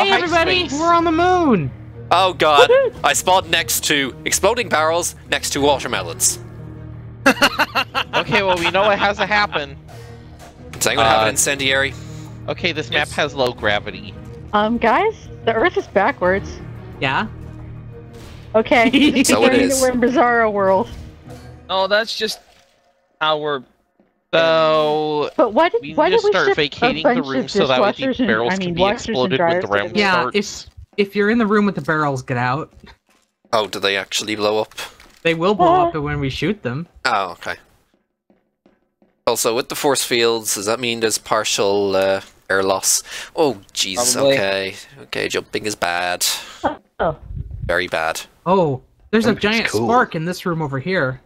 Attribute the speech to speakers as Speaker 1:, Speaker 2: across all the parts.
Speaker 1: Hey everybody,
Speaker 2: space.
Speaker 1: we're on the moon!
Speaker 3: Oh god, I spawned next to exploding barrels next to watermelons.
Speaker 2: Okay, well, we know it has to happen.
Speaker 3: Does anyone have an incendiary?
Speaker 2: Okay, this map has low gravity.
Speaker 4: Guys, the Earth is backwards.
Speaker 1: Yeah?
Speaker 4: Okay,
Speaker 3: So it is.
Speaker 4: We're in Bizarro world.
Speaker 5: Oh, that's just how we're...
Speaker 2: So,
Speaker 4: But why did
Speaker 2: we
Speaker 4: why
Speaker 2: need to
Speaker 4: did we
Speaker 2: start
Speaker 4: ship
Speaker 2: vacating
Speaker 4: a
Speaker 2: the
Speaker 4: bunch
Speaker 2: room
Speaker 4: of
Speaker 2: so that way the
Speaker 4: dishwashers and-
Speaker 2: barrels
Speaker 4: I
Speaker 2: can
Speaker 4: mean,
Speaker 2: be
Speaker 4: washers and
Speaker 2: exploded when the
Speaker 4: dryers
Speaker 2: round
Speaker 4: to
Speaker 1: Yeah,
Speaker 2: starts.
Speaker 1: if you're in the room with the barrels, get out.
Speaker 3: Oh, do they actually blow up?
Speaker 1: They will blow up when we shoot them.
Speaker 3: Oh, okay. Also, with the force fields, does that mean there's partial air loss? Oh, Jesus,
Speaker 5: Probably.
Speaker 3: okay. Okay, jumping is bad.
Speaker 4: Oh.
Speaker 3: Very bad.
Speaker 1: Oh, there's a
Speaker 6: Jumping's
Speaker 1: giant
Speaker 6: cool.
Speaker 1: spark in this room over here.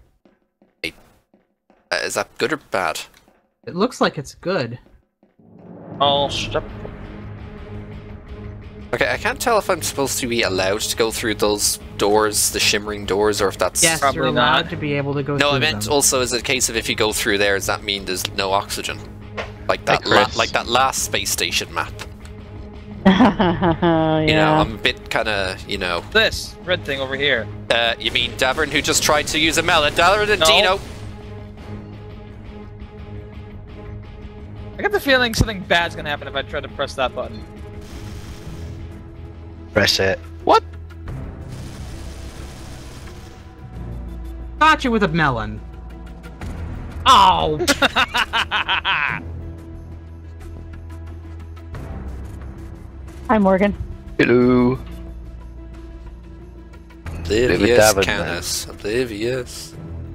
Speaker 3: Is that good or bad?
Speaker 1: It looks like it's good.
Speaker 5: Oh, stop.
Speaker 3: Okay, I can't tell if I'm supposed to be allowed to go through those doors, the shimmering doors, or if that's...
Speaker 1: Yes,
Speaker 5: Probably
Speaker 1: you're allowed
Speaker 5: not.
Speaker 1: to be able to go
Speaker 3: No,
Speaker 1: through
Speaker 3: I meant
Speaker 1: them.
Speaker 3: also, is it a case of if you go through there, does that mean there's no oxygen? Like that,
Speaker 2: Chris.
Speaker 3: like that last space station map.
Speaker 4: Yeah.
Speaker 3: You know, I'm a bit kind of, you know...
Speaker 5: This red thing over here.
Speaker 3: You mean Davern, who just tried to use a melon? Davern and
Speaker 5: No.
Speaker 3: Dino.
Speaker 5: I got the feeling something bad's gonna happen if I try to press that button.
Speaker 6: Press it.
Speaker 2: What?
Speaker 1: Got you with a melon. Oh!
Speaker 4: Hi, Morgan.
Speaker 6: Hello.
Speaker 3: Oblivious,
Speaker 6: Davern,
Speaker 3: Canis. Oblivious.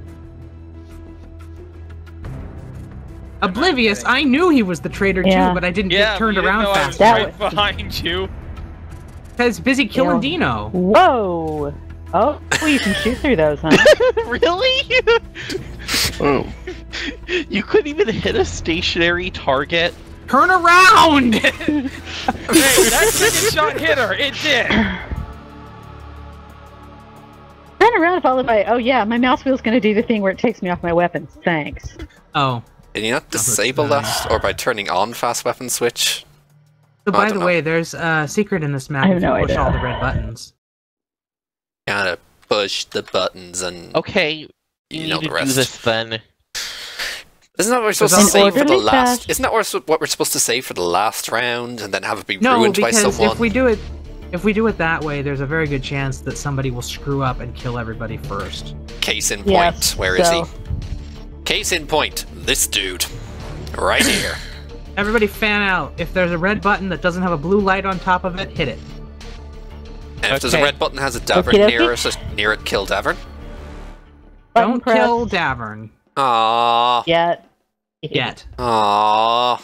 Speaker 1: Oblivious, I knew he was the traitor
Speaker 4: Yeah.
Speaker 1: too, but I didn't
Speaker 5: Yeah,
Speaker 1: get turned
Speaker 5: but you didn't
Speaker 1: around
Speaker 5: know I
Speaker 1: fast
Speaker 5: was
Speaker 4: That
Speaker 1: enough.
Speaker 5: right behind you.
Speaker 1: Because busy killing
Speaker 4: Yeah.
Speaker 1: Dino.
Speaker 4: Whoa! Oh, well, you can shoot through those, huh?
Speaker 2: Really?
Speaker 6: Oh.
Speaker 2: You couldn't even hit a stationary target?
Speaker 1: Turn around!
Speaker 5: Hey, that second shot hit her. It did.
Speaker 4: Turn around followed by, oh yeah, my mouse wheel's gonna do the thing where it takes me off my weapons. Thanks.
Speaker 1: Oh.
Speaker 3: Can you not
Speaker 1: that's
Speaker 3: disable
Speaker 1: nice.
Speaker 3: that? Or by turning on fast weapon switch?
Speaker 1: So
Speaker 3: I
Speaker 1: by
Speaker 3: don't
Speaker 1: the
Speaker 3: know.
Speaker 1: way, there's a secret in this map
Speaker 4: I have
Speaker 1: if you
Speaker 4: no
Speaker 1: push
Speaker 4: idea.
Speaker 1: all the red buttons.
Speaker 3: Gotta push the buttons and
Speaker 2: Okay, you
Speaker 3: you know
Speaker 2: need
Speaker 3: the
Speaker 2: to do
Speaker 3: rest.
Speaker 2: this then.
Speaker 3: Isn't that what we're supposed to
Speaker 1: An
Speaker 3: save for the
Speaker 4: orderly
Speaker 3: last?
Speaker 4: fast.
Speaker 3: Isn't that what we're supposed to save for the last round and then have it be
Speaker 1: No,
Speaker 3: ruined by
Speaker 1: because
Speaker 3: someone?
Speaker 1: if we do it that way, there's a very good chance that somebody will screw up and kill everybody first.
Speaker 3: Case in point.
Speaker 4: Yes,
Speaker 3: Where is
Speaker 4: so-
Speaker 3: he? Case in point. This dude. Right here.
Speaker 1: Everybody fan out. If there's a red button that doesn't have a blue light on top of it, hit it.
Speaker 3: And if there's a
Speaker 2: Okay.
Speaker 3: red button that has a Davern
Speaker 4: Okey-dokey.
Speaker 3: near it, kill Davern.
Speaker 4: Button
Speaker 1: Don't
Speaker 4: press.
Speaker 1: kill Davern.
Speaker 3: Aww.
Speaker 4: Yet.
Speaker 1: Yet.
Speaker 3: Aww.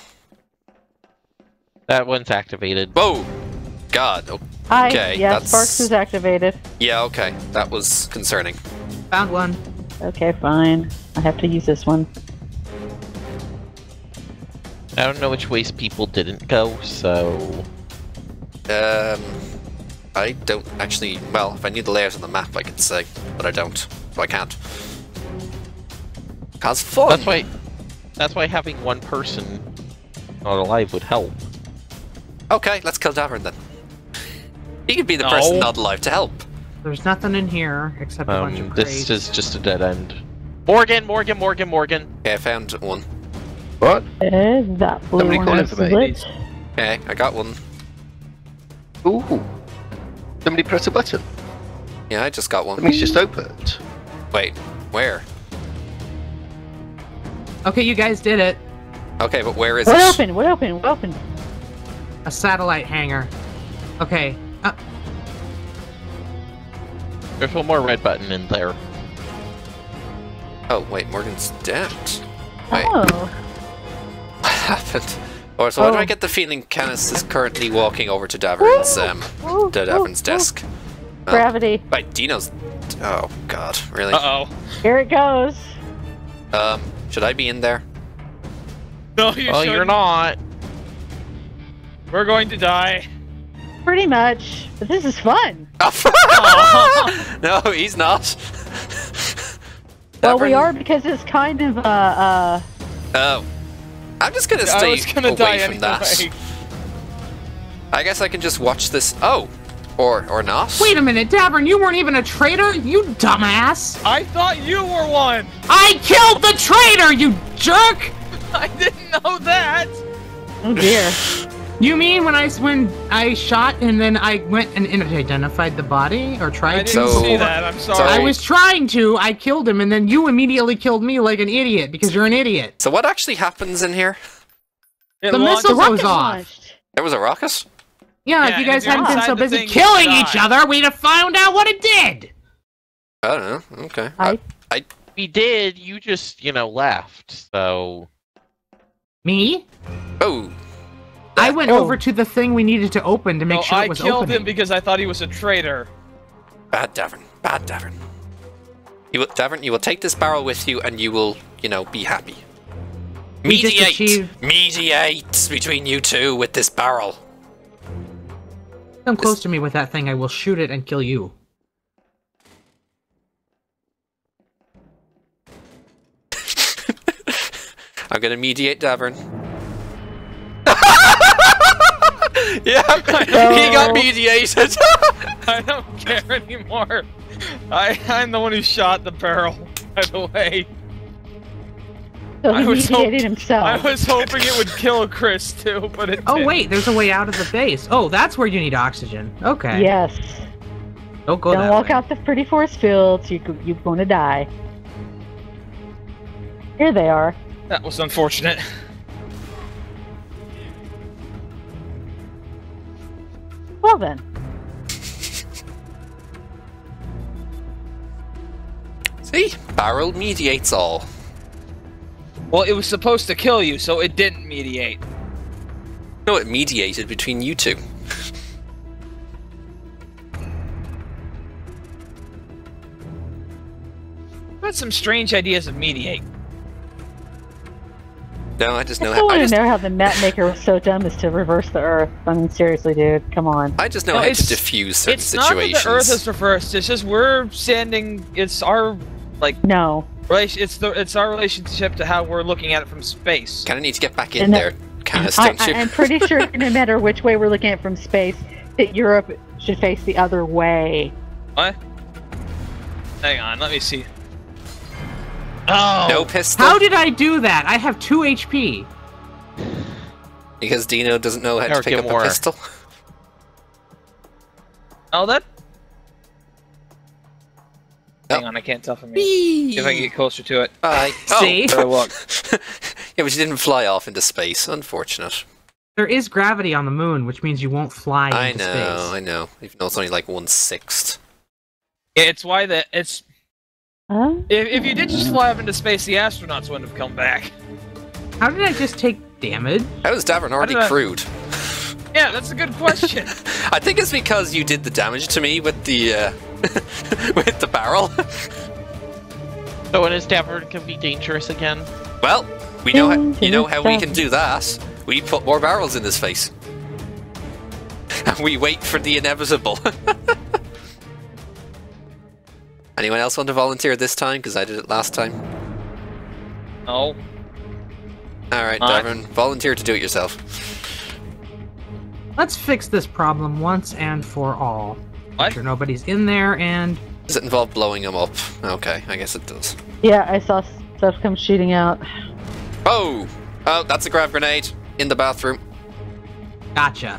Speaker 2: That one's activated.
Speaker 3: Whoa. God.
Speaker 4: Hi.
Speaker 3: Okay,
Speaker 4: Yeah,
Speaker 3: that's-
Speaker 4: Sparks is activated.
Speaker 3: Yeah, okay. That was concerning.
Speaker 1: Found one.
Speaker 4: Okay, fine. I have to use this one.
Speaker 2: I don't know which ways people didn't go, so...
Speaker 3: I don't actually... Well, if I knew the layout of the map, I could say. But I don't. So I can't. Cause fun!
Speaker 2: That's why having one person not alive would help.
Speaker 3: Okay, let's kill Davern then. He could be the
Speaker 5: No.
Speaker 3: person not alive to help.
Speaker 1: There's nothing in here except a bunch of crates.
Speaker 2: This is just a dead end. Morgan!
Speaker 3: Okay, I found one.
Speaker 6: What?
Speaker 4: That blue
Speaker 6: Somebody
Speaker 4: one
Speaker 6: call in
Speaker 4: is
Speaker 6: for me.
Speaker 4: lit.
Speaker 3: Okay, I got one.
Speaker 6: Ooh. Somebody press a button.
Speaker 3: Yeah, I just got
Speaker 6: That
Speaker 3: one.
Speaker 6: means just opened.
Speaker 3: Wait, where?
Speaker 1: Okay, you guys did it.
Speaker 3: Okay, but where is
Speaker 4: What
Speaker 3: it?
Speaker 4: opened? What opened? What opened?
Speaker 1: A satellite hangar. Okay.
Speaker 2: There's one more red button in there.
Speaker 3: Oh, wait, Morgan's dead. Wait,
Speaker 4: Oh.
Speaker 3: what happened? Or so why do I
Speaker 4: Oh.
Speaker 3: get the feeling Canis is currently walking over to Davern's,
Speaker 4: Ooh,
Speaker 3: to
Speaker 4: ooh,
Speaker 3: Davern's
Speaker 4: ooh.
Speaker 3: desk? Oh,
Speaker 4: Gravity.
Speaker 3: wait, Dino's... Oh, God, really?
Speaker 5: Uh-oh.
Speaker 4: Here it goes.
Speaker 3: Should I be in there?
Speaker 5: No, you
Speaker 2: Oh,
Speaker 5: shouldn't.
Speaker 2: you're not.
Speaker 5: We're going to die.
Speaker 4: Pretty much. But this is fun.
Speaker 3: No, he's not.
Speaker 4: Well, we
Speaker 3: Davern-
Speaker 4: are because it's kind of,
Speaker 3: Oh. I'm just gonna
Speaker 5: I
Speaker 3: stay
Speaker 5: was gonna die
Speaker 3: away from that.
Speaker 5: anyway.
Speaker 3: I guess I can just watch this. Oh, or not.
Speaker 1: Wait a minute, Davern, you weren't even a traitor, you dumbass!
Speaker 5: I thought you were one!
Speaker 1: I killed the traitor, you jerk!
Speaker 5: I didn't know that!
Speaker 4: Oh dear.
Speaker 1: You mean when I shot and then I went and identified the body or
Speaker 5: I
Speaker 1: tried
Speaker 5: didn't
Speaker 1: to?
Speaker 5: see that, I'm sorry.
Speaker 1: I was trying to. I killed him, and then you immediately killed me like an idiot because you're an idiot.
Speaker 3: So what actually happens in here?
Speaker 5: It
Speaker 1: The
Speaker 5: launched-
Speaker 1: missile
Speaker 4: Rocket
Speaker 1: goes off.
Speaker 4: launched.
Speaker 3: There was a rocket?
Speaker 1: Yeah, if
Speaker 5: Yeah,
Speaker 1: you
Speaker 5: and
Speaker 1: guys
Speaker 5: if you're
Speaker 1: hadn't been
Speaker 5: inside
Speaker 1: so
Speaker 5: the
Speaker 1: busy
Speaker 5: thing, you
Speaker 1: killing
Speaker 5: die.
Speaker 1: each other, we'd have found out what it did.
Speaker 3: I don't know. Okay.
Speaker 2: We did, you just, left, so...
Speaker 1: Me?
Speaker 3: Oh.
Speaker 1: I went over to the thing we needed to open to make
Speaker 5: No,
Speaker 1: sure
Speaker 5: I
Speaker 1: it was
Speaker 5: killed
Speaker 1: opening.
Speaker 5: him because I thought he was a traitor.
Speaker 3: Bad Davern. Bad Davern. Davern, you will take this barrel with you and you will, be happy.
Speaker 1: We just
Speaker 3: Mediate!
Speaker 1: achieved-
Speaker 3: Mediate between you two with this barrel.
Speaker 1: Come close to me with that thing, I will shoot it and kill you.
Speaker 3: I'm gonna mediate Davern. Yeah, he got mediated.
Speaker 5: I don't care anymore. I'm the one who shot the barrel, by the way.
Speaker 4: So he
Speaker 5: I was
Speaker 4: mediated
Speaker 5: I
Speaker 4: himself.
Speaker 5: was hoping it would kill Chris too, but it
Speaker 1: Oh
Speaker 5: didn't.
Speaker 1: wait, there's a way out of the base. Oh, that's where you need oxygen. Okay.
Speaker 4: Yes.
Speaker 1: Don't go
Speaker 4: Don't
Speaker 1: that
Speaker 4: walk
Speaker 1: way.
Speaker 4: out the pretty force fields. You're going to die. Here they are.
Speaker 5: That was unfortunate.
Speaker 4: Well then.
Speaker 3: See? Barrel mediates all.
Speaker 5: Well, it was supposed to kill you, so it didn't mediate.
Speaker 3: No, it mediated between you two.
Speaker 5: I've had some strange ideas of mediate.
Speaker 3: No, I just know
Speaker 4: I still
Speaker 3: how.
Speaker 4: want to know how the map maker was so dumb as to reverse the Earth. I mean, seriously, dude, come on.
Speaker 3: I just know
Speaker 5: No,
Speaker 3: how to
Speaker 5: it's-
Speaker 3: diffuse certain
Speaker 5: It's
Speaker 3: situations.
Speaker 5: not that the Earth is reversed. It's just we're standing. It's our
Speaker 4: No.
Speaker 5: relation. It's our relationship to how we're looking at it from space.
Speaker 3: Kind of need to get back in
Speaker 4: And
Speaker 3: there, Canis, don't you?
Speaker 4: I'm pretty sure no matter which way we're looking at it from space, that Europe should face the other way.
Speaker 5: What? Hang on, let me see. Oh.
Speaker 3: No pistol?
Speaker 1: How did I do that? I have 2 HP.
Speaker 3: Because Dino doesn't know how to
Speaker 2: Or
Speaker 3: pick
Speaker 2: get
Speaker 3: up
Speaker 2: more.
Speaker 3: a pistol?
Speaker 5: Oh, that.
Speaker 3: Oh.
Speaker 5: Hang on, I can't tell from here. See if I can get closer to it.
Speaker 3: Bye.
Speaker 1: See?
Speaker 5: Better look.
Speaker 3: Yeah, but you didn't fly off into space. Unfortunate.
Speaker 1: There is gravity on the moon, which means you won't fly
Speaker 3: I
Speaker 1: into
Speaker 3: know,
Speaker 1: space.
Speaker 3: I know. Even though it's only like 1/6.
Speaker 5: Yeah, it's why that it's.
Speaker 4: Huh?
Speaker 5: If you did just fly up into space, the astronauts wouldn't have come back.
Speaker 1: How did I just take damage?
Speaker 3: How is Davern already
Speaker 5: did I-
Speaker 3: crude?
Speaker 5: Yeah, that's a good question.
Speaker 3: I think it's because you did the damage to me with the with the barrel.
Speaker 2: So when his Davern can be dangerous again?
Speaker 3: Well, we know you know how we can do that. We put more barrels in his face. And we wait for the inevitable. Anyone else want to volunteer this time? Because I did it last time.
Speaker 5: No.
Speaker 3: Alright,
Speaker 5: Alright.
Speaker 3: Davern, volunteer to do it yourself.
Speaker 1: Let's fix this problem once and for all.
Speaker 5: What?
Speaker 1: Make sure nobody's in there, and
Speaker 3: Does it involve blowing them up? Okay, I guess it does.
Speaker 4: Yeah, I saw stuff come shooting out.
Speaker 3: Oh! Oh, that's a grab grenade in the bathroom.
Speaker 1: gotcha.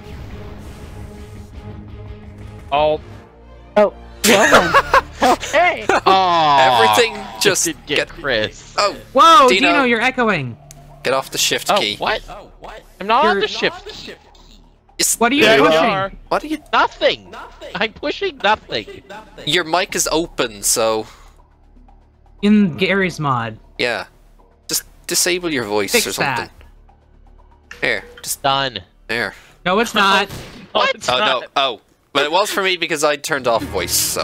Speaker 5: Oh.
Speaker 4: Oh, well then. Okay.
Speaker 2: Oh,
Speaker 3: Everything just
Speaker 2: did get Chris.
Speaker 3: Oh,
Speaker 1: Whoa,
Speaker 3: Dino.
Speaker 1: Dino, you're echoing.
Speaker 3: get off the shift
Speaker 2: Oh,
Speaker 3: key.
Speaker 2: what? I'm not on
Speaker 1: You're-
Speaker 2: the shift.
Speaker 3: It's-
Speaker 1: What are you
Speaker 5: Yeah, you
Speaker 1: pushing?
Speaker 5: are.
Speaker 3: What are you?
Speaker 2: Nothing. I'm pushing nothing.
Speaker 3: Your mic is open, so
Speaker 1: In Gary's mod.
Speaker 3: yeah. Just disable your voice
Speaker 1: Fix
Speaker 3: or something.
Speaker 1: that.
Speaker 3: There, just
Speaker 2: Done.
Speaker 3: there.
Speaker 1: No, it's not.
Speaker 5: Oh, it's
Speaker 3: Oh
Speaker 5: not.
Speaker 3: no, oh. But it was for me because I turned off voice, so.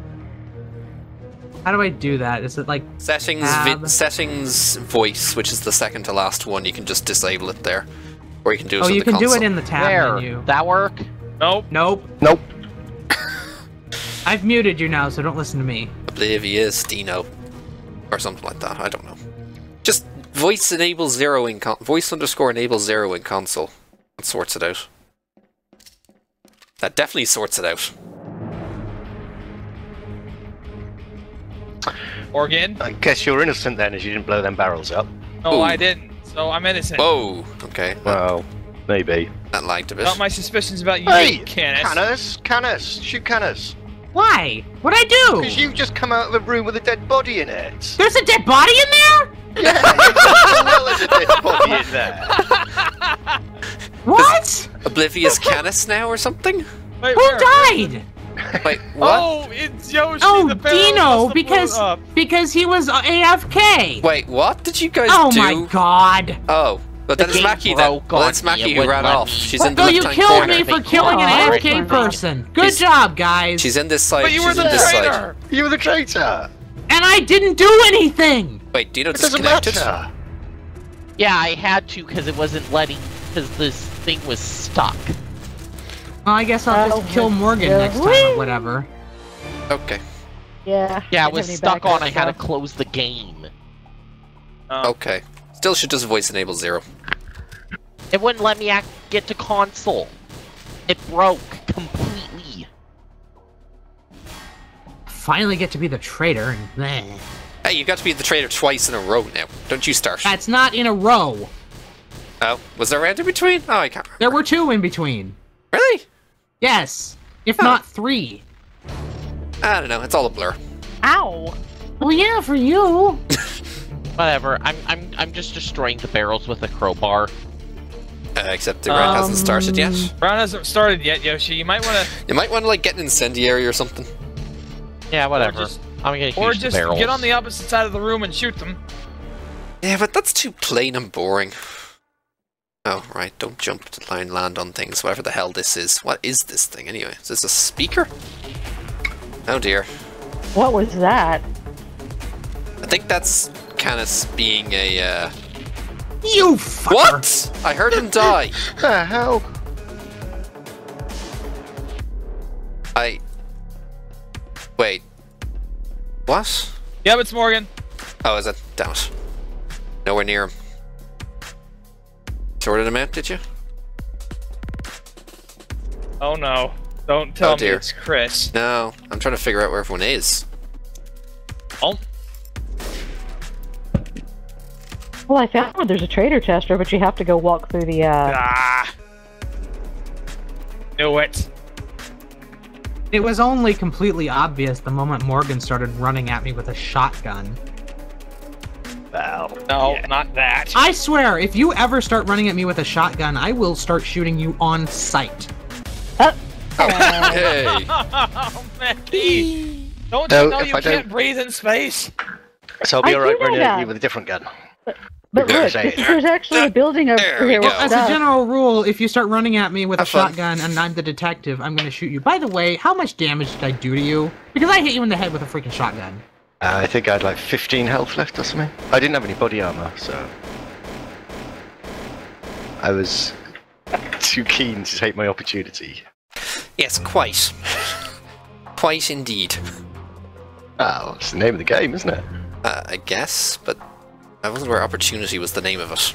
Speaker 1: How do I do that? Is it like...
Speaker 3: Settings,
Speaker 1: Tab.
Speaker 3: settings, voice, which is the second to last one, you can just disable it there. Or you can do it
Speaker 1: Oh,
Speaker 3: on
Speaker 1: you
Speaker 3: the
Speaker 1: can
Speaker 3: console.
Speaker 1: do it in the tab
Speaker 2: Where?
Speaker 1: menu.
Speaker 2: That work?
Speaker 5: Nope.
Speaker 1: Nope.
Speaker 6: Nope.
Speaker 1: I've muted you now, so don't listen to me.
Speaker 3: Oblivious Dino. Or something like that, I don't know. Just voice enable 0 in voice underscore enable 0 in console. That sorts it out. That definitely sorts it out.
Speaker 5: Morgan?
Speaker 6: I guess you're innocent then, as you didn't blow them barrels up.
Speaker 5: No,
Speaker 3: Ooh.
Speaker 5: I didn't. So I'm innocent.
Speaker 3: Whoa. Okay.
Speaker 6: Well, maybe.
Speaker 3: That lagged a bit.
Speaker 5: Not my suspicions about you,
Speaker 6: Hey,
Speaker 5: Canis.
Speaker 6: Canis, shoot Canis.
Speaker 1: Why? What'd I do?
Speaker 6: Because you've just come out of a room with a dead body in it.
Speaker 1: There's a dead body in there?
Speaker 6: Yeah, well, there's a dead body in there.
Speaker 1: What?
Speaker 3: Oblivious Canis now or something?
Speaker 5: Wait,
Speaker 1: Who
Speaker 5: where?
Speaker 1: died?
Speaker 3: Wait, what?
Speaker 5: Oh, it's Yoshi.
Speaker 1: Oh,
Speaker 5: the barrel
Speaker 1: Dino,
Speaker 5: must have blown up.
Speaker 1: because he was AFK.
Speaker 3: Wait, what did you guys
Speaker 1: Oh
Speaker 3: do?
Speaker 1: my god.
Speaker 3: Oh, but then
Speaker 2: The
Speaker 3: it's
Speaker 2: game
Speaker 3: Mackie then.
Speaker 2: broke
Speaker 3: Well,
Speaker 2: on
Speaker 3: it's
Speaker 2: me,
Speaker 3: Mackie
Speaker 2: it
Speaker 3: who
Speaker 2: wouldn't
Speaker 3: ran
Speaker 2: let
Speaker 3: off.
Speaker 2: me.
Speaker 3: She's in the
Speaker 1: Oh, you
Speaker 3: left-hand
Speaker 1: killed
Speaker 3: corner.
Speaker 1: me for
Speaker 2: They
Speaker 1: killing an
Speaker 4: call it.
Speaker 1: AFK person. Good
Speaker 3: She's-
Speaker 1: job, guys.
Speaker 3: She's in this side.
Speaker 5: But you were
Speaker 3: She's
Speaker 5: the
Speaker 3: in this side.
Speaker 5: traitor.
Speaker 6: You were the traitor.
Speaker 1: And I didn't do anything.
Speaker 3: Wait, Dino
Speaker 6: It doesn't
Speaker 3: disconnected?
Speaker 6: matter.
Speaker 2: Yeah, I had to because it wasn't letting. Because this thing was stuck.
Speaker 1: Well, I guess I'll
Speaker 4: Oh,
Speaker 1: just kill Morgan
Speaker 4: yeah.
Speaker 1: next time or whatever.
Speaker 3: Okay.
Speaker 4: Yeah.
Speaker 2: Yeah,
Speaker 4: I
Speaker 2: it was
Speaker 4: didn't have
Speaker 2: stuck
Speaker 4: any
Speaker 2: on. I had to
Speaker 4: backup,
Speaker 2: close the game.
Speaker 3: Okay. Still should just voice enable 0.
Speaker 2: It wouldn't let me get to console. It broke completely.
Speaker 1: Finally get to be the traitor. And bleh.
Speaker 3: Hey, you got to be the traitor twice in a row now. Don't you start.
Speaker 1: That's not in a row.
Speaker 3: Oh, was there a round in between? Oh, I can't remember.
Speaker 1: There were 2 in between.
Speaker 3: Really?
Speaker 1: Yes, if
Speaker 3: Huh.
Speaker 1: not 3.
Speaker 3: I don't know. It's all a blur.
Speaker 4: Ow!
Speaker 1: Well, yeah, for you.
Speaker 2: Whatever. I'm just destroying the barrels with a crowbar.
Speaker 3: Except the round hasn't started yet.
Speaker 5: Round hasn't started yet, Yoshi. You might want to,
Speaker 3: You might want to like get an incendiary or something.
Speaker 2: Yeah, whatever.
Speaker 5: just-
Speaker 2: I'm gonna
Speaker 5: or
Speaker 2: use the
Speaker 5: just
Speaker 2: barrels.
Speaker 5: get on the opposite side of the room and shoot them.
Speaker 3: Yeah, but that's too plain and boring. Oh, right. Don't jump to try and land on things. Whatever the hell this is. What is this thing anyway? Is this a speaker? Oh dear.
Speaker 4: What was that?
Speaker 3: I think that's Canis being a,
Speaker 1: You fucker.
Speaker 3: What? I heard him die.
Speaker 6: The hell?
Speaker 3: Wait. What?
Speaker 5: Yep, it's Morgan.
Speaker 3: Oh, is it? Damn it. Nowhere near him. Sorted him out, did you?
Speaker 5: Oh no. Don't tell me
Speaker 3: dear.
Speaker 5: it's Chris.
Speaker 3: No. I'm trying to figure out where everyone is.
Speaker 5: Oh.
Speaker 4: Well, I found one. There's a traitor tester, but you have to go walk through the,
Speaker 5: Ah. Knew it.
Speaker 1: It was only completely obvious the moment Morgan started running at me with a shotgun.
Speaker 6: Well,
Speaker 5: No,
Speaker 6: yeah.
Speaker 5: not that.
Speaker 1: I swear, if you ever start running at me with a shotgun, I will start shooting you on sight.
Speaker 3: Hey!
Speaker 5: Oh, Mackie. Don't
Speaker 6: No,
Speaker 5: you know
Speaker 6: if
Speaker 5: you
Speaker 6: I
Speaker 5: can't
Speaker 6: don't-
Speaker 5: breathe in space?
Speaker 6: So I'll be
Speaker 4: I
Speaker 6: alright
Speaker 4: do know
Speaker 6: running at
Speaker 4: that.
Speaker 6: you with a different gun.
Speaker 4: But
Speaker 3: Good.
Speaker 4: look,
Speaker 6: Say it.
Speaker 4: there's actually a building over
Speaker 3: There we
Speaker 4: here
Speaker 3: go.
Speaker 4: with
Speaker 1: As a
Speaker 4: stuff.
Speaker 1: general rule, if you start running at me with a
Speaker 3: Have fun.
Speaker 1: shotgun and I'm the detective, I'm gonna shoot you. By the way, how much damage did I do to you? Because I hit you in the head with a freaking shotgun.
Speaker 6: I think I had like 15 health left or something. I didn't have any body armor, so I was too keen to take my opportunity.
Speaker 3: Yes, quite. Quite indeed.
Speaker 6: Oh, it's the name of the game, isn't it?
Speaker 3: I guess, but I wasn't aware opportunity was the name of it.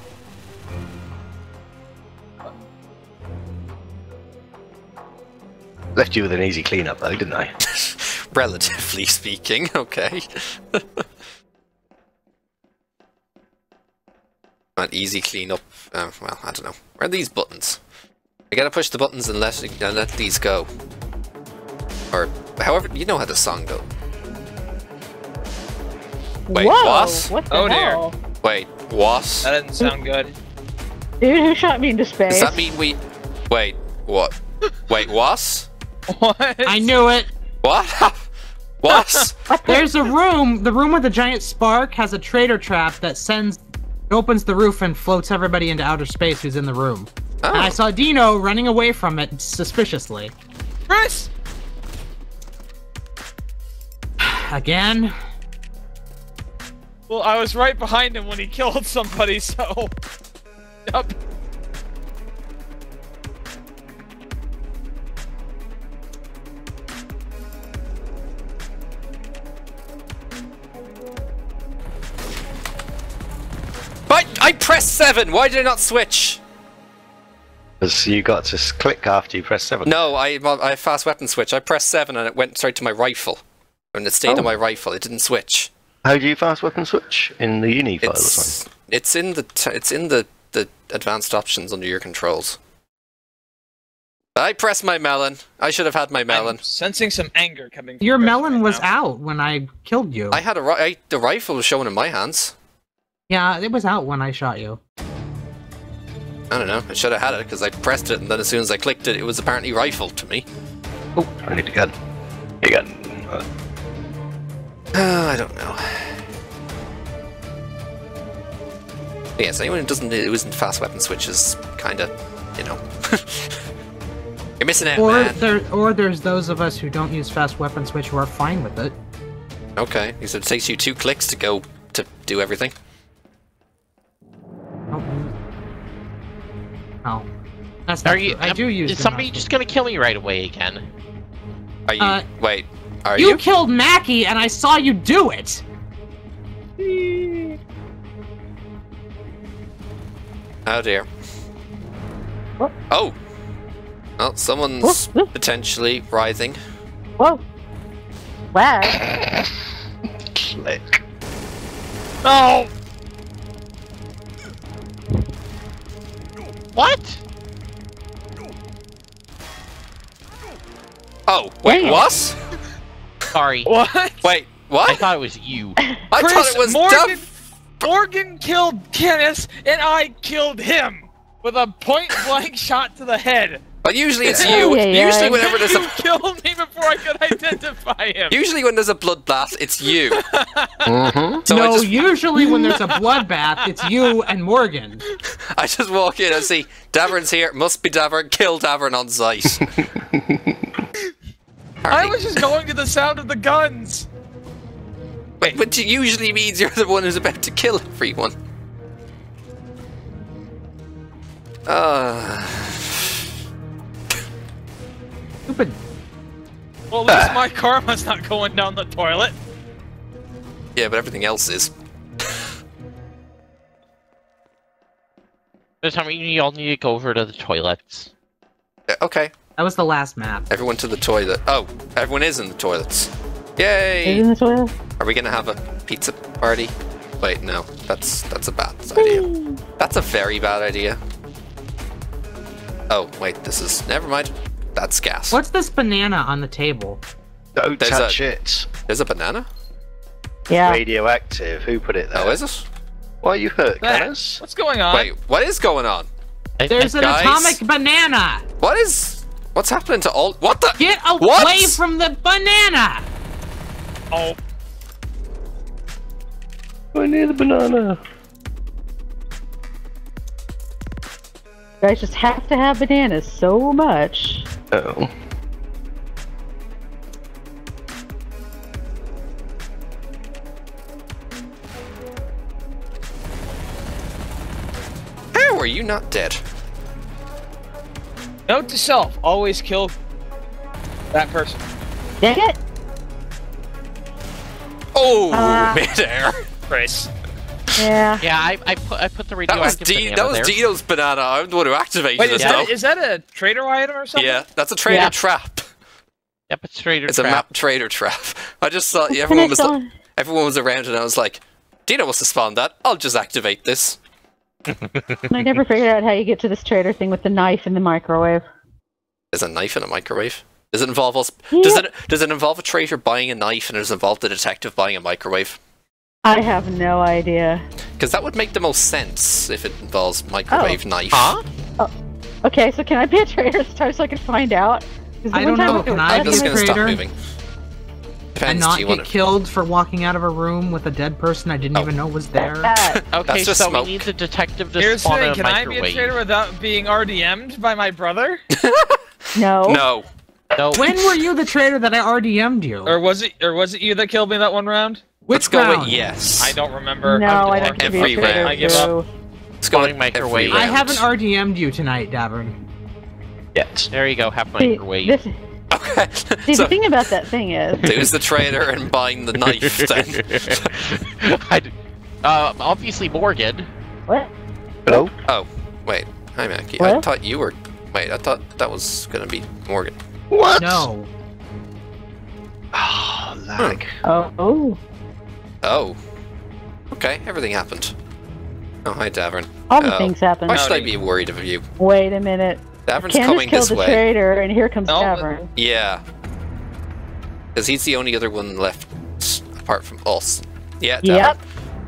Speaker 6: Left you with an easy cleanup though, didn't I?
Speaker 3: Relatively speaking, okay. Not easy cleanup. Well, I don't know. Where are these buttons? I gotta push the buttons and let these go. Or however, you know how the song goes. Wait,
Speaker 4: Whoa!
Speaker 3: what?
Speaker 4: What the
Speaker 5: Oh, dear.
Speaker 4: hell?
Speaker 3: Wait, what?
Speaker 5: That doesn't sound good.
Speaker 4: Dude, who shot me into space?
Speaker 3: Does that mean we... Wait, what? Wait, what?
Speaker 5: What?
Speaker 1: I knew it!
Speaker 3: What? What?
Speaker 1: There's a room, the room with the giant spark has a traitor trap that opens the roof and floats everybody into outer space who's in the room. And I
Speaker 3: Oh,
Speaker 1: saw Dino running away from it suspiciously.
Speaker 5: Chris!
Speaker 1: Again?
Speaker 5: Well, I was right behind him when he killed somebody, so... Yup.
Speaker 3: but I pressed 7! Why did I not switch?
Speaker 6: Because you got to click after you press 7.
Speaker 3: No, I fast weapon switch. I pressed 7 and it went straight to my rifle. And it stayed on my rifle. It didn't switch.
Speaker 6: How do you fast weapon switch in the uni file or something?
Speaker 3: It's in the advanced options under your controls. I pressed my melon. I should have had my melon.
Speaker 5: I'm sensing some anger coming from
Speaker 1: Your
Speaker 5: Chris
Speaker 1: melon
Speaker 5: right
Speaker 1: was
Speaker 5: now.
Speaker 1: out when I killed you.
Speaker 3: I had the rifle was showing in my hands.
Speaker 1: Yeah, it was out when I shot you.
Speaker 3: I don't know. I should have had it because I pressed it, and then as soon as I clicked it, it was apparently rifled to me.
Speaker 6: Oh, I need a gun. A gun.
Speaker 3: I don't know. But yes, anyone who isn't fast weapon switch is kind of, you know, you're missing out, man.
Speaker 1: Or there's those of us who don't use fast weapon switch who are fine with it.
Speaker 3: Okay, so it takes you 2 clicks to go to do everything.
Speaker 1: Oh, that's not
Speaker 2: Are you?
Speaker 1: true. I do use.
Speaker 2: Is
Speaker 1: the
Speaker 2: somebody
Speaker 1: mouse.
Speaker 2: just gonna kill me right away again?
Speaker 3: Are you? Wait, are
Speaker 1: You
Speaker 3: you?
Speaker 1: killed Mackie, and I saw you do it.
Speaker 3: Oh dear.
Speaker 4: What?
Speaker 3: Oh. Well, someone's
Speaker 4: What?
Speaker 3: potentially rising.
Speaker 4: Whoa. Wow.
Speaker 6: Click.
Speaker 5: No!
Speaker 2: What?
Speaker 3: Oh, wait,
Speaker 4: Damn.
Speaker 3: what?
Speaker 2: Sorry.
Speaker 5: What?
Speaker 3: Wait, what?
Speaker 2: I thought it was you.
Speaker 3: I
Speaker 5: Chris,
Speaker 3: thought it was
Speaker 5: Morgan,
Speaker 3: Duff.
Speaker 5: Morgan killed Kenneth, and I killed him with a point-blank shot to the head.
Speaker 3: But usually it's
Speaker 4: Yeah.
Speaker 3: you.
Speaker 4: Yeah, yeah.
Speaker 3: Usually whenever there's
Speaker 5: You
Speaker 3: a
Speaker 5: killed me before I could identify him.
Speaker 3: usually when there's a bloodbath, it's you.
Speaker 6: Mm-hmm.
Speaker 3: So
Speaker 1: No,
Speaker 3: I just
Speaker 1: usually when there's a bloodbath, it's you and Morgan.
Speaker 3: I just walk in and see Davern's here. Must be Davern. Kill Davern on sight.
Speaker 5: I was just going to the sound of the guns.
Speaker 3: Wait, but it usually means you're the one who's about to kill everyone.
Speaker 1: Stupid.
Speaker 5: Well, at least my karma's not going down the toilet.
Speaker 3: Yeah, but everything else is.
Speaker 2: This time you all need to go over to the toilets.
Speaker 3: Okay,
Speaker 1: That was the last map.
Speaker 3: everyone to the toilet. Oh, everyone is in the toilets.
Speaker 4: Is
Speaker 3: Yay!
Speaker 4: in the toilet?
Speaker 3: Are we gonna have a pizza party? Wait, no, that's a bad idea. That's a very bad idea. Oh, wait, this is... Never mind. That's gas.
Speaker 1: What's this banana on the table?
Speaker 6: Don't
Speaker 3: There's
Speaker 6: touch it.
Speaker 3: There's a banana?
Speaker 4: Yeah.
Speaker 6: Radioactive. Who put it there?
Speaker 3: Oh, is it?
Speaker 6: Why are you hurt,
Speaker 5: That-
Speaker 6: Canners?
Speaker 5: What's going on?
Speaker 3: Wait, what is going on?
Speaker 1: There's an
Speaker 3: Guys?
Speaker 1: atomic banana.
Speaker 3: What is... What's happening to all... What the...
Speaker 1: Get away
Speaker 3: What?
Speaker 1: from the banana.
Speaker 5: Oh,
Speaker 6: I need the banana.
Speaker 4: You guys just have to have bananas so much.
Speaker 6: Oh.
Speaker 3: How are you not dead?
Speaker 5: note to self: always kill that person.
Speaker 4: Dang it!
Speaker 3: Oh, midair.
Speaker 5: Chris.
Speaker 4: Yeah.
Speaker 2: Yeah, I put the
Speaker 3: That was,
Speaker 2: radioactive banana
Speaker 3: that was
Speaker 2: there.
Speaker 3: Dino's banana. I'm the one who activated
Speaker 5: Wait,
Speaker 3: it,
Speaker 5: is
Speaker 3: though.
Speaker 5: that a trader item or something?
Speaker 3: Yeah, that's a traitor
Speaker 2: Yeah.
Speaker 3: trap.
Speaker 2: Yep, it's traitor
Speaker 3: It's a
Speaker 2: trap.
Speaker 3: map traitor trap. I just thought
Speaker 4: And
Speaker 3: everyone
Speaker 4: it's
Speaker 3: was
Speaker 4: on-
Speaker 3: everyone was around and I was like, Dino must have spawned that. I'll just activate this.
Speaker 4: I never figured out how you get to this trader thing with the knife in the microwave.
Speaker 3: There's a knife in a microwave. Does it involve us?
Speaker 4: Yeah.
Speaker 3: Does it involve a traitor buying a knife and does it involve the detective buying a microwave?
Speaker 4: I have no idea.
Speaker 3: Because that would make the most sense if it involves microwave knife.
Speaker 2: Huh?
Speaker 4: Okay, so can I be a trader this time so I can find out? 'Cause the
Speaker 1: I
Speaker 4: one
Speaker 1: don't
Speaker 4: time
Speaker 1: know,
Speaker 4: I
Speaker 1: can
Speaker 4: was
Speaker 1: I
Speaker 3: I'm
Speaker 1: be
Speaker 3: just
Speaker 1: a
Speaker 3: gonna stop
Speaker 1: traitor?
Speaker 3: moving.
Speaker 1: And
Speaker 3: Depends.
Speaker 1: not
Speaker 3: Do you
Speaker 1: get
Speaker 3: want to?
Speaker 1: killed for walking out of a room with a dead person I didn't
Speaker 3: Oh.
Speaker 1: even know was there.
Speaker 2: Okay,
Speaker 3: That's just
Speaker 2: so
Speaker 3: smoke.
Speaker 2: we need the detective to
Speaker 5: Here's the
Speaker 2: spawn
Speaker 5: thing:
Speaker 2: a
Speaker 5: can I be a
Speaker 2: microwave.
Speaker 5: trader without being RDM'd by my brother?
Speaker 4: No.
Speaker 3: No.
Speaker 2: No.
Speaker 1: When were you the traitor that I RDM'd you?
Speaker 5: Or was it you that killed me that one round?
Speaker 3: Let's
Speaker 1: Which
Speaker 3: go
Speaker 1: round?
Speaker 3: with yes.
Speaker 5: I don't remember.
Speaker 4: No,
Speaker 5: I'm
Speaker 4: I
Speaker 5: bored.
Speaker 4: don't want to be a
Speaker 3: Every
Speaker 4: trader.
Speaker 3: round.
Speaker 5: I give up.
Speaker 4: so-
Speaker 3: Let's go with
Speaker 2: Spawning microwave.
Speaker 3: every
Speaker 1: I
Speaker 3: round.
Speaker 1: haven't RDM'd you tonight, Davern.
Speaker 6: Yet.
Speaker 2: There you go, half
Speaker 4: See,
Speaker 2: microwave.
Speaker 4: this,
Speaker 3: Okay.
Speaker 4: see
Speaker 3: So
Speaker 4: the thing about that thing is,
Speaker 3: who's the traitor and buying the knife then?
Speaker 2: Obviously Morgan.
Speaker 4: what?
Speaker 6: Hello?
Speaker 3: Oh, wait. Hi, Mackie. I
Speaker 4: What?
Speaker 3: thought you were Wait, I thought that was gonna be Morgan.
Speaker 6: What?
Speaker 1: No.
Speaker 6: Oh, lag.
Speaker 4: Oh.
Speaker 3: Oh. Okay, everything happened. Oh, hi, Davern.
Speaker 4: All the things happen.
Speaker 3: Why should I
Speaker 5: Howdy.
Speaker 3: be worried of you?
Speaker 4: Wait a minute.
Speaker 3: Davern's
Speaker 4: Candace
Speaker 3: coming
Speaker 4: killed
Speaker 3: this
Speaker 4: the
Speaker 3: way.
Speaker 4: traitor, and here comes
Speaker 5: No,
Speaker 4: Tavern.
Speaker 3: Yeah. Because he's the only other one left apart from us. Yeah, Davern.
Speaker 4: Yep.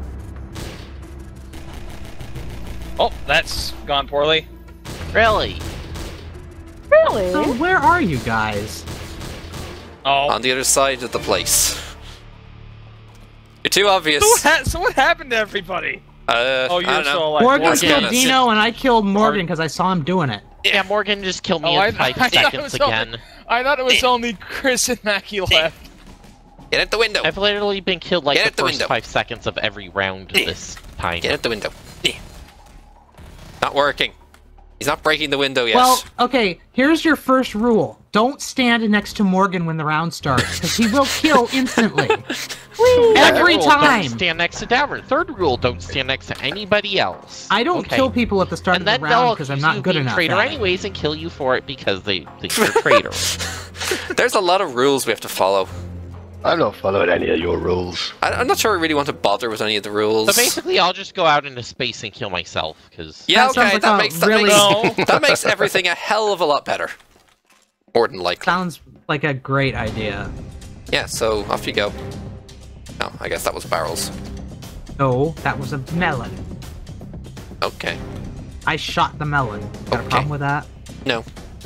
Speaker 5: Oh, that's gone poorly.
Speaker 2: Really?
Speaker 4: Really?
Speaker 1: So where are you guys?
Speaker 5: Oh.
Speaker 3: On the other side of the place. You're too obvious.
Speaker 5: So what happened to everybody?
Speaker 3: I
Speaker 5: Oh, you're
Speaker 3: don't know.
Speaker 5: still alive.
Speaker 1: Morgan
Speaker 3: Morgan.
Speaker 1: killed Dino, and I killed Morgan because I saw him doing it.
Speaker 2: Yeah, Morgan just killed me
Speaker 5: Oh,
Speaker 2: in 5
Speaker 5: thought it
Speaker 2: seconds
Speaker 5: was
Speaker 2: again.
Speaker 5: I thought it was only Chris and Mackie left.
Speaker 3: Get out the window.
Speaker 2: I've literally been killed like
Speaker 3: Get out
Speaker 2: the
Speaker 3: the
Speaker 2: first
Speaker 3: window.
Speaker 2: 5 seconds of every round this time.
Speaker 3: Get out the window. Not working. He's not breaking the window yet.
Speaker 1: Well, okay, here's your first rule. Don't stand next to Morgan when the round starts, because he will kill instantly.
Speaker 2: Second
Speaker 1: Every
Speaker 2: rule,
Speaker 1: time.
Speaker 2: Don't stand next to Davern. Third rule, don't stand next to anybody else.
Speaker 1: I don't
Speaker 2: Okay.
Speaker 1: kill people at the start
Speaker 2: And
Speaker 1: of
Speaker 2: then
Speaker 1: the
Speaker 2: they'll
Speaker 1: round because I'm
Speaker 2: accuse
Speaker 1: not
Speaker 2: you of
Speaker 1: good
Speaker 2: being
Speaker 1: enough.
Speaker 2: traitor
Speaker 1: at it.
Speaker 2: anyways and kill you for it because they think you're a traitor.
Speaker 3: There's a lot of rules we have to follow.
Speaker 6: I'm not following any of your rules.
Speaker 3: I'm not sure I really want to bother with any of the rules.
Speaker 2: So basically, I'll just go out into space and kill myself, because...
Speaker 3: Yeah,
Speaker 1: That sounds
Speaker 3: okay,
Speaker 1: like
Speaker 3: that
Speaker 1: a
Speaker 3: makes
Speaker 1: really-
Speaker 5: No.
Speaker 3: that makes everything a hell of a lot better. More than likely.
Speaker 1: Sounds like a great idea.
Speaker 3: Yeah, so off you go. Oh, I guess that was barrels.
Speaker 1: No, that was a melon.
Speaker 3: Okay.
Speaker 1: I shot the melon. Got a
Speaker 3: Okay.
Speaker 1: problem with that?
Speaker 3: No.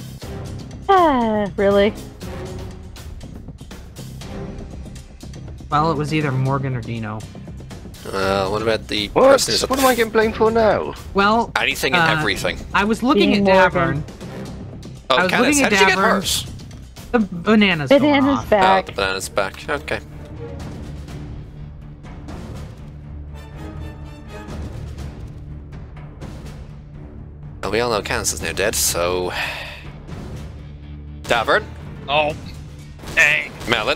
Speaker 4: Really?
Speaker 1: Well, it was either Morgan or Dino.
Speaker 3: What about the
Speaker 6: What?
Speaker 3: person who's
Speaker 6: What am I getting blamed for now?
Speaker 1: Well,
Speaker 3: anything and everything?
Speaker 1: I was looking
Speaker 4: Being
Speaker 1: at
Speaker 4: Morgan.
Speaker 1: Davern.
Speaker 3: Oh,
Speaker 1: I was
Speaker 3: Candace,
Speaker 1: looking
Speaker 3: how
Speaker 1: at
Speaker 3: did you get
Speaker 1: Davern.
Speaker 3: hurt?
Speaker 1: The banana's going
Speaker 4: Banana's
Speaker 1: off.
Speaker 3: Oh,
Speaker 4: back.
Speaker 3: the banana's back. Okay. Well, we all know Candace is now dead, so... Davern,
Speaker 5: Oh. Dang.
Speaker 3: Melon.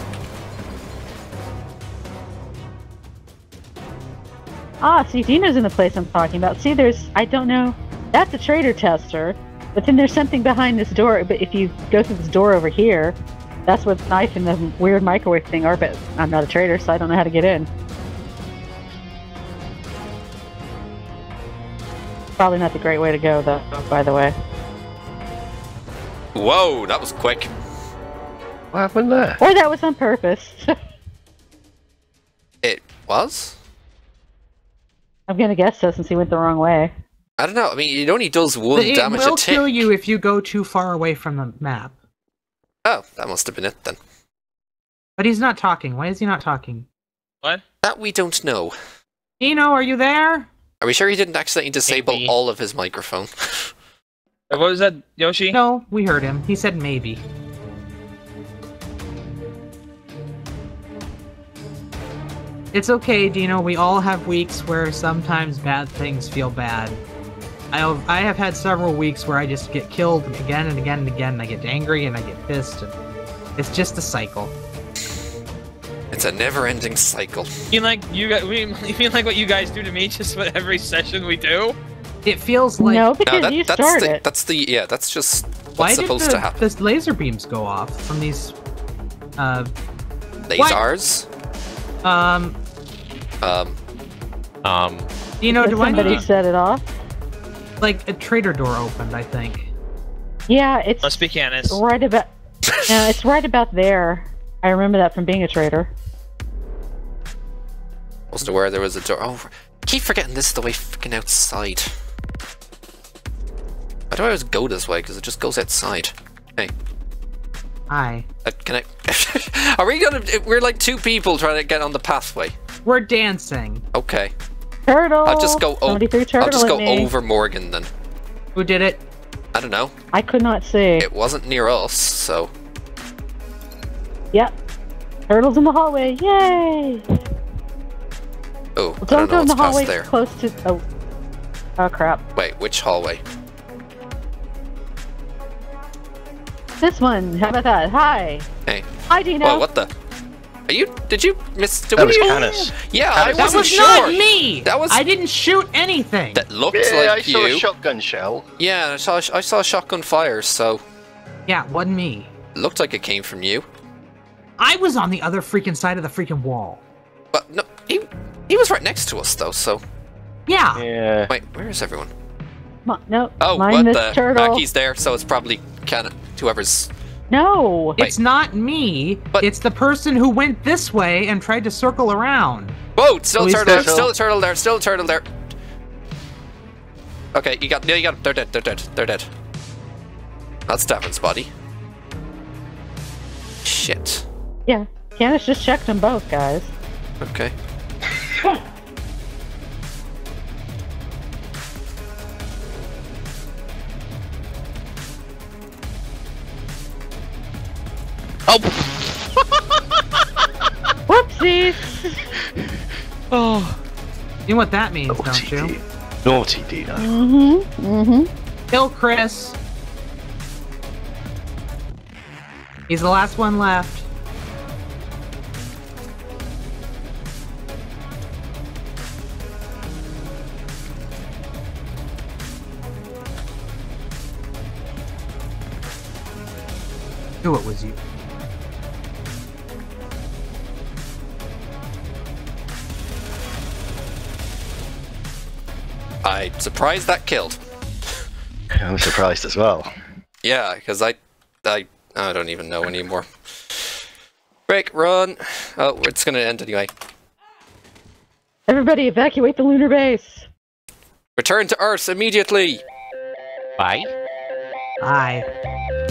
Speaker 4: See, Dino's in the place I'm talking about. See, I don't know, that's a traitor tester, but then there's something behind this door, but if you go through this door over here, that's what the knife and the weird microwave thing are, but I'm not a traitor, so I don't know how to get in. Probably not the great way to go, though, by the way.
Speaker 3: Whoa, that was quick.
Speaker 6: What happened there?
Speaker 4: Or that was on purpose.
Speaker 3: It was?
Speaker 4: I'm gonna guess so, since he went the wrong way.
Speaker 3: I don't know. I mean, it only does one
Speaker 1: It
Speaker 3: damage
Speaker 1: will
Speaker 3: a tick.
Speaker 1: kill you if you go too far away from the map.
Speaker 3: Oh, that must have been it then.
Speaker 1: But he's not talking. Why is he not talking?
Speaker 5: What?
Speaker 3: That we don't know.
Speaker 1: Dino, are you there?
Speaker 3: Are we sure he didn't accidentally disable
Speaker 2: Maybe.
Speaker 3: all of his microphone?
Speaker 5: What was that, Yoshi?
Speaker 1: No, we heard him. He said maybe. It's okay, Dino. We all have weeks where sometimes bad things feel bad. I have had several weeks where I just get killed again and again and again, and I get angry and I get pissed. And it's just a cycle.
Speaker 3: It's a never-ending cycle.
Speaker 5: You mean like you guys? You mean like what you guys do to me just with every session we do?
Speaker 1: It feels like...
Speaker 4: No,
Speaker 3: No,
Speaker 4: because you started.
Speaker 3: that's just
Speaker 1: Why
Speaker 3: what's
Speaker 1: did
Speaker 3: supposed to happen.
Speaker 1: the laser beams go off from these...
Speaker 3: Lasers.
Speaker 1: Dino, do I
Speaker 4: Somebody
Speaker 1: need to...
Speaker 4: set it off.
Speaker 1: Like, a trader door opened, I think.
Speaker 4: Yeah, it's
Speaker 5: Must be Candace.
Speaker 4: right about. No, it's right about there. I remember that from being a traitor.
Speaker 3: Supposed to where there was a door. Oh, I keep forgetting this is the way freaking outside. Why do I always go this way? Because it just goes outside. Hey,
Speaker 1: Hi.
Speaker 3: can I? Are we gonna? We're like two people trying to get on the pathway.
Speaker 1: We're dancing.
Speaker 3: Okay,
Speaker 4: Turtle.
Speaker 3: I'll just go.
Speaker 4: Somebody threw turtle
Speaker 3: I'll just
Speaker 4: at
Speaker 3: go
Speaker 4: me.
Speaker 3: over Morgan then.
Speaker 1: Who did it?
Speaker 3: I don't know.
Speaker 4: I could not see.
Speaker 3: It wasn't near us, so
Speaker 4: Yep. Turtle's in the hallway. Yay!
Speaker 3: oh,
Speaker 4: Well,
Speaker 3: I
Speaker 4: don't
Speaker 3: don't
Speaker 4: go
Speaker 3: know
Speaker 4: in the
Speaker 3: what's
Speaker 4: hallway
Speaker 3: past there.
Speaker 4: close to. Oh. Oh crap.
Speaker 3: Wait, which hallway?
Speaker 4: This one. How about that? Hi.
Speaker 3: Hey.
Speaker 4: Hi, Dino.
Speaker 3: Whoa, what the? Are you? Did you miss?
Speaker 6: That was Canis.
Speaker 3: Yeah, I
Speaker 6: That
Speaker 1: That
Speaker 3: wasn't
Speaker 1: was
Speaker 3: sure.
Speaker 1: not me!
Speaker 3: That was.
Speaker 1: I didn't shoot anything!
Speaker 3: That looked
Speaker 6: Yeah, I
Speaker 3: like
Speaker 6: saw
Speaker 3: you.
Speaker 6: a shotgun shell.
Speaker 3: Yeah, I saw shotgun fires, so
Speaker 1: Yeah, it wasn't me.
Speaker 3: it looked like it came from you.
Speaker 1: I was on the other freaking side of the freaking wall.
Speaker 3: But no, he was right next to us though. So
Speaker 1: Yeah.
Speaker 6: Yeah.
Speaker 3: wait, where is everyone?
Speaker 4: No.
Speaker 3: Oh,
Speaker 4: mind
Speaker 3: what
Speaker 4: this
Speaker 3: the?
Speaker 4: turtle.
Speaker 3: Mackey's there, so it's probably whoever's.
Speaker 4: No.
Speaker 1: It's not me.
Speaker 3: But-
Speaker 1: It's the person who went this way and tried to circle around.
Speaker 3: Whoa! Still a
Speaker 1: Please
Speaker 3: turtle there.
Speaker 6: don't.
Speaker 3: Still a turtle there. Still a turtle there. Okay, you got. Yeah, you got. They're dead. They're dead. They're dead. That's Davern's body. Shit.
Speaker 4: Yeah. Candace just checked them both, guys.
Speaker 3: Okay.
Speaker 2: Oh!
Speaker 4: Whoopsies!
Speaker 2: Oh.
Speaker 1: You know what that means, don't
Speaker 6: Naughty
Speaker 1: you?
Speaker 6: D. Naughty Dina.
Speaker 1: Kill Chris. He's the last one left. Knew it was you.
Speaker 3: I'm surprised that killed.
Speaker 6: I'm surprised as well.
Speaker 3: Yeah, because I don't even know anymore. Break, run. Oh, it's gonna end anyway.
Speaker 4: Everybody evacuate the lunar base!
Speaker 3: Return to Earth immediately.
Speaker 2: Bye.
Speaker 1: Aye.